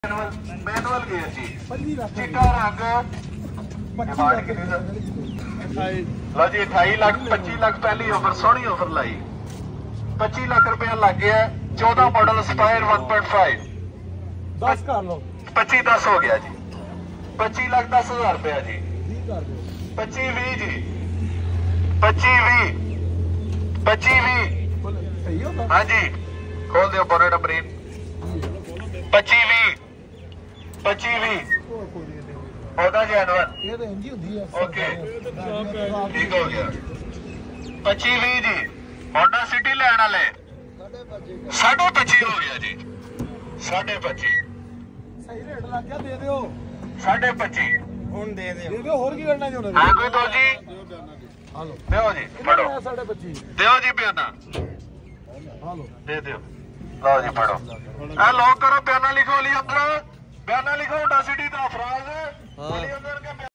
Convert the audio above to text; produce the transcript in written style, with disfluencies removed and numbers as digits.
manual gear जी चिट्टा रंग लो जी 28 लाख 25 लाख पहली ऑफर सोहनी ऑफर लाई 25 लाख रुपया लग गया 14 मॉडल स्पायर 1.5 10 कर लो 25 10 हो गया जी 25 लाख 10,000 रुपया जी 25 20 जी 25 20 हाँ जी खोल दो बोनेट अमरीन 25 20 ओके ठीक हो गया 25 20 जी होंडा सिटी लैन वाले 25.5 हो गया जी 25.5 सही रेट लग गया दे दियो 25.5 ਹੁਣ ਦੇ ਦਿਓ ਹੋਰ ਕੀ ਕਰਨਾ ਚਾਹੁੰਦੇ हाँ कोई दो जी ਹਾਲੋ ਦਿਓ ਜੀ ਪੜੋ 25.5 ਦਿਓ ਜੀ ਬਿਆਨਾ ਹਾਲੋ दे दियो लो जी पढ़ो लोग करो बयाना लिखो ली अंदर बयाना लिखो होंडा सिटी का अफराज